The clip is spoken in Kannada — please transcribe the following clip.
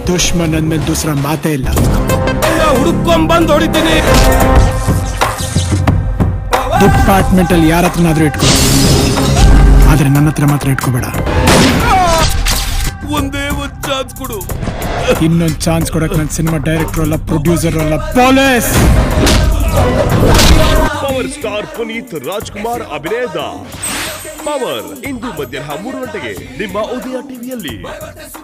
ದುಶ್ಮನ್ ಅಂದ್ಮೇಲೆ ದೂಸರ ಮಾತೇ ಇಲ್ಲ. ಹುಡುಕೊಂಡ್ ಬಂದು ಹೊಡಿತೀನಿ. ಡಿಪಾರ್ಟ್ಮೆಂಟ್ ಅಲ್ಲಿ ಯಾರ ಹತ್ರನಾದ್ರೂ ಇಟ್ಕೊ, ಆದ್ರೆ ನನ್ನ ಹತ್ರ ಮಾತ್ರ ಇಟ್ಕೋಬೇಡ. ಒಂದೇ ಒಂದು ಚಾನ್ಸ್ ಕೊಡು. ಇನ್ನೊಂದು ಚಾನ್ಸ್ ಕೊಡಕ್ ನನ್ನ ಸಿನಿಮಾ ಡೈರೆಕ್ಟರ್ ಅಲ್ಲ, ಪ್ರೊಡ್ಯೂಸರ್ ಅಲ್ಲ, police. Power star Puneeth Rajkumar ಅಭಿನಯದ ಪವರ್ ಇಂದು ಮಧ್ಯಾಹ್ನ 3 ಗಂಟೆಗೆ ನಿಮ್ಮ ಉದಯ ಟಿವಿಯಲ್ಲಿ.